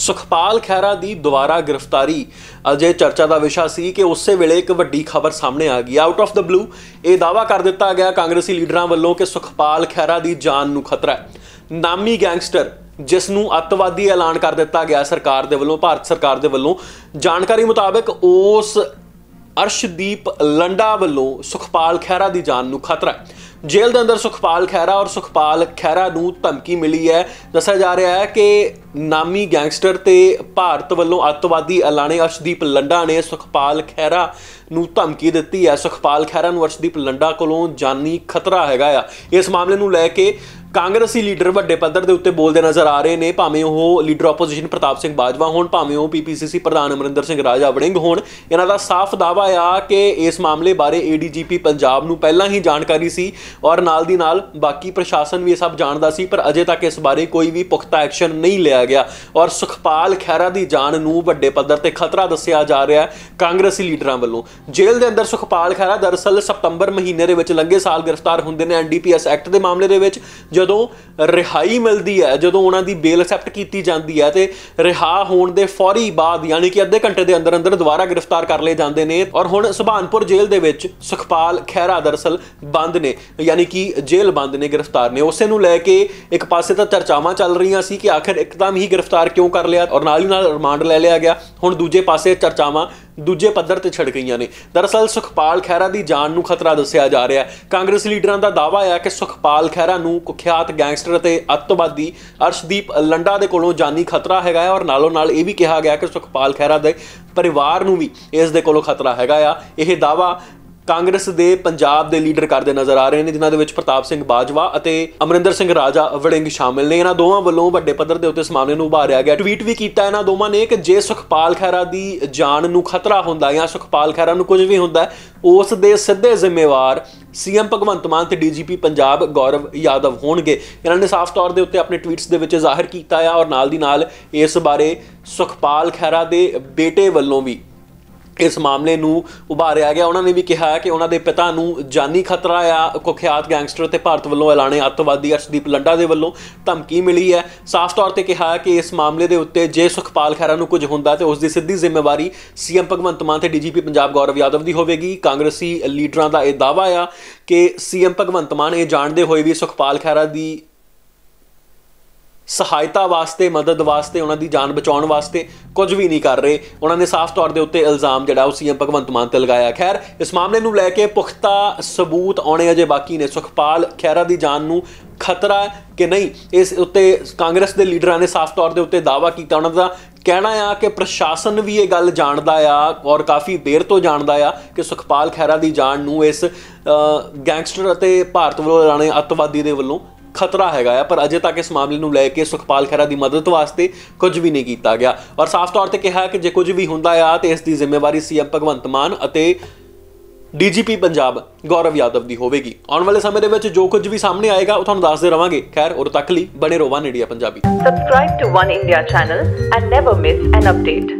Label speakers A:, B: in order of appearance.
A: ਸੁਖਪਾਲ ਖਹਿਰਾ ਦੀ ਦੁਬਾਰਾ ਗ੍ਰਿਫਤਾਰੀ ਅਜੇ ਚਰਚਾ ਦਾ ਵਿਸ਼ਾ ਸੀ ਕਿ ਉਸੇ ਵੇਲੇ ਇੱਕ ਵੱਡੀ ਖਬਰ ਸਾਹਮਣੇ ਆ ਗਈ। ਆਊਟ ਆਫ ਦ ਬਲੂ ਇਹ ਦਾਅਵਾ ਕਰ ਦਿੱਤਾ ਗਿਆ ਕਾਂਗਰਸੀ ਲੀਡਰਾਂ ਵੱਲੋਂ ਕਿ ਸੁਖਪਾਲ ਖਹਿਰਾ ਦੀ ਜਾਨ ਨੂੰ ਖਤਰਾ ਹੈ। ਨਾਮੀ ਗੈਂਗਸਟਰ ਜਿਸ ਨੂੰ ਅੱਤਵਾਦੀ ਐਲਾਨ ਕਰ ਦਿੱਤਾ ਗਿਆ ਸਰਕਾਰ ਦੇ ਵੱਲੋਂ, ਭਾਰਤ ਸਰਕਾਰ ਦੇ ਵੱਲੋਂ, ਜਾਣਕਾਰੀ ਮੁਤਾਬਕ ਉਸ ਅਰਸ਼ਦੀਪ ਲੰਡਾ ਵੱਲੋਂ ਸੁਖਪਾਲ ਖਹਿਰਾ ਦੀ ਜਾਨ ਨੂੰ ਖਤਰਾ ਹੈ। जेल के अंदर सुखपाल खैरा और सुखपाल खैरा नूं धमकी मिली है। दस्सिया जा रहा है कि नामी गैंगस्टर ते भारत वालों अतवादी ऐलाने अर्शदीप लंडा ने सुखपाल खैरा नूं धमकी दित्ती है। सुखपाल खैरा नूं अर्शदीप लंडा कोलों जानी खतरा हैगा आ। इस मामले नूं लैके कांग्रेसी लीडर वड्डे पद्धर दे उत्ते बोलदे नज़र आ रहे हैं, भावें वो लीडर ओपोजिशन प्रताप सिंह बाजवा होण, भावें वो PPCC प्रधान अमरिंदर सिंह राजा वड़िंग होण। इन्हां दा साफ दावा आ कि इस मामले बारे ADGP पंजाब नूं पहलां ही जानकारी सी और नाल दी नाल बाकी प्रशासन भी सब जानदा सी, पर अजे तक इस बारे कोई भी पुख्ता एक्शन नहीं लिया गया और सुखपाल खैरा दी जान नूं वड्डे पद्धर ते खतरा दस्सिया जा रहा है कांग्रेसी लीडरां वल्लों। जेल दे अंदर सुखपाल खैरा दरअसल सतंबर महीने दे विच लंघे साल गिरफ्तार हुंदे ने NDPS एक्ट दे मामले दे विच। जदों रिहाई मिलती है, जदों उन्हां दी बेल एक्सेप्ट की जाती है तो रिहा होने के फौरी बाद यानी कि अद्धे घंटे के अंदर अंदर दोबारा गिरफ्तार कर ले जाते हैं और हुण सुभानपुर जेल दे विच सुखपाल खैरा दरअसल बंद ने, यानी कि जेल बंद ने, गिरफ्तार ने। उसे नूं लैके एक पासे तो चर्चावां चल रही सी कि आखिर एकदम ही गिरफ्तार क्यों कर लिया और नाल ही नाल रिमांड ले लिया गया। हुण दूजे पासे चर्चावां दूजे पद्धर ते छिड़ गई ने। दरअसल सुखपाल खैरा की जान नूं खतरा दस्सिया जा रहा है। कांग्रेसी लीडरां दा दावा है कि सुखपाल खैरा नूं कुख्यात गैंगस्टर ते अतवादी अर्शदीप लंडा दे कोलों जानी खतरा हैगा और नालों नाल ये भी कहा गया कि सुखपाल खैरा दे परिवार नूं भी इस दे कोलों खतरा हैगा आ। यह दावा कांग्रेस दे पंजाब दे लीडर करते नज़र आ रहे हैं, जिन्हां दे विच प्रताप सिंह बाजवा अते अमरिंदर सिंह राजा वड़िंग शामिल ने। इन्हां दोवां वल्लों वड्डे पद्धर दे उत्ते इस मामले नूं उभारिया गया। ट्वीट भी कीता इन्हां दोवां ने कि जे सुखपाल खैरा दी जान नूं खतरा हुंदा या सुखपाल खैरा नूं कुछ भी हुंदा उस दे सिद्धे जिम्मेवार CM भगवंत मान ते DGP पंजाब गौरव यादव होणगे। इन्हां ने साफ तौर दे उत्ते अपने ट्वीट्स दे विच ज़ाहिर कीता है और नाल दी नाल इस बारे सुखपाल खैरा दे बेटे वल्लों भी इस मामले नूं उभारिया गया। उन्होंने भी कहा कि उन्होंने पिता नूं जानी खतरा आ कुख्यात गैंगस्टर ते भारत वल्लों ऐलाने अतवादी अर्शदीप लंडा दे वल्लों धमकी मिली है। साफ तौर पर कहा कि इस मामले के उत्ते जे सुखपाल खैरा नूं कुछ हुंदा ते उसकी सीधी जिम्मेवारी CM भगवंत मान ते DGP पंजाब गौरव यादव की होवेगी। कांग्रेसी लीडरां दा यह दावा आ कि CM भगवंत मान ये जानते हुए भी सुखपाल खैरा की सहायता वास्ते, मदद वास्ते, उन्होंने जान बचाउण वास्ते कुछ भी नहीं कर रहे। उन्होंने साफ तौर के उत्ते इल्जाम जिहड़ा CM भगवंत मान ते लगाया। खैर इस मामले नूं लैके पुख्ता सबूत आने अजे बाकी ने। सुखपाल खैरा की जान नूं खतरा कि नहीं, इस उत्ते कांग्रेस के लीडरां ने साफ तौर के उत्ते दावा किया। उन्हों का कहना आ कि प्रशासन भी ये गल जानदा आ और काफ़ी देर तो जानदा आ कि सुखपाल खैरा की जान नूं इस गैंगस्टर अते भारत वल्लों ऐलाने अतवादी दे वल्लों खतरा हैगा, पर अजे तक इस मामले नूं लैके सुखपाल खैरा की मदद वास्ते कुछ भी नहीं किया गया और साफ तौर पर कहा कि जे कुछ भी हुंदा आ तो इसकी जिम्मेवारी CM भगवंत मान अते DGP पंजाब गौरव यादव की होवेगी। आने वाले समय दे विच जो कुछ भी सामने आएगा वो तुहानूं दसदे रहांगे। खैर उदों तक लई बने रहो one India Punjabi.
B: Subscribe to One India channel and never miss an update.